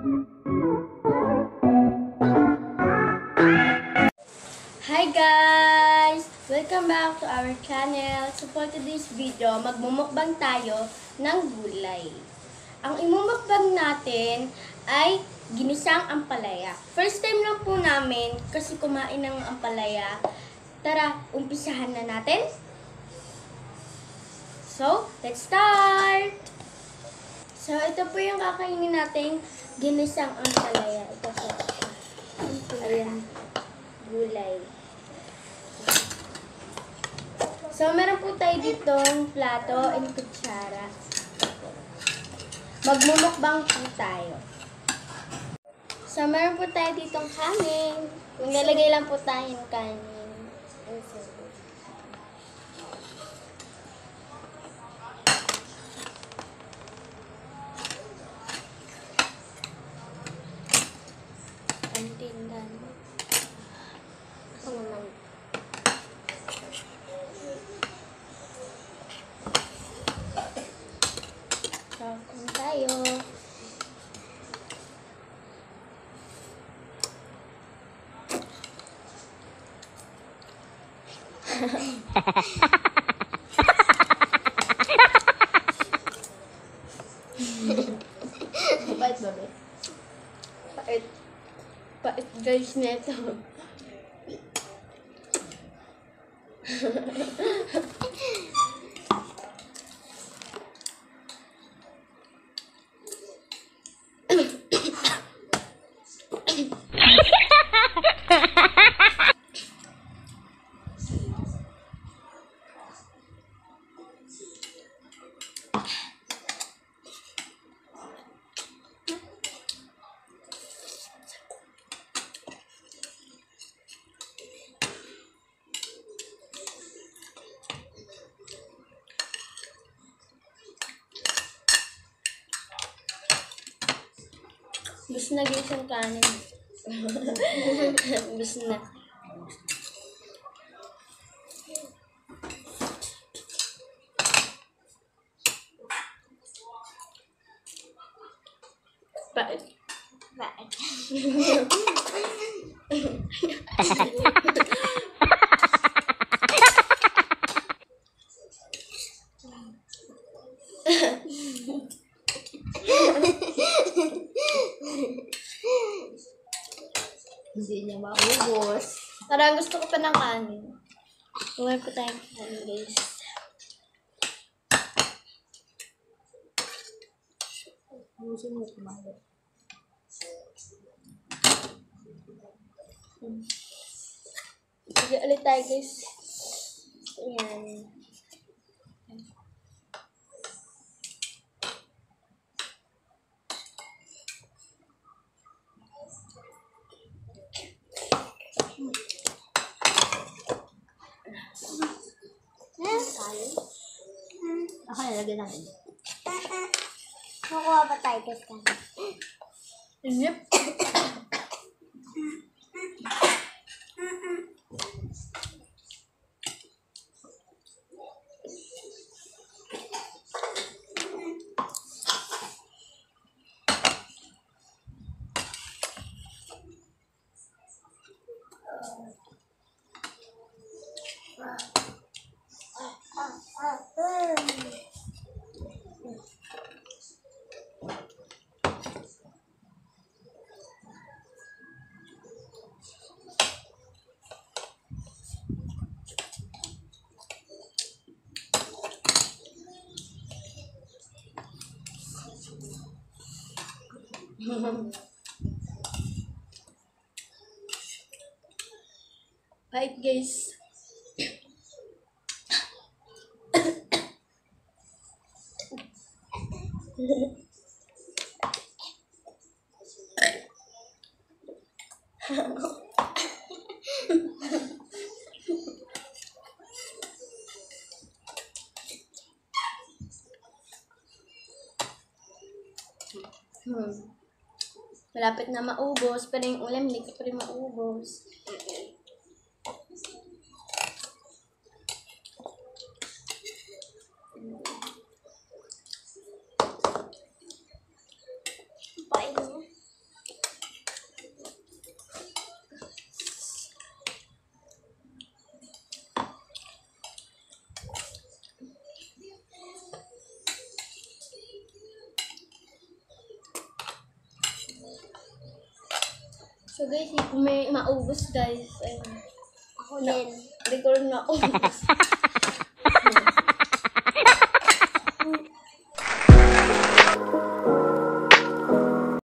Hi guys! Welcome back to our channel. So for today's video, magmumukbang tayo ng gulay. Ang imumukbang natin ay ginisang ampalaya. First time lang po namin kasi kumain ng ampalaya. Tara, umpisahan na natin. So, let's start! So, ito po yung kakainin nating ginisang ampalaya. Ito po. Ayan. Gulay. So, meron po tayo ditong plato and kutsara. Magmumukbang po tayo. So, meron po tayo ditong kanin. Nalagay lang po tayo ng kanin. Ang tindan. Ako naman. So, kung tayo. Pait ba, be? Pait. Pait guys neto. Bis na guys ang kanin. Bis na. Pait. Pait. Hindi niya maubos. Parang gusto ko pa ng kanin. Huwag po tayong kanin, guys. Ubusin mo kumain. Sige ulit tayo, guys. Ayan. Ako nalagyan natin. Nakuha ba tayo guys ka? Yep. Bye guys. Malapit na maubos, pero yung ulam hindi ko pa rin maubos. Paano? So guys, hindi ko may maubos guys. Ayun. Ako din. Hindi ko rin maubos.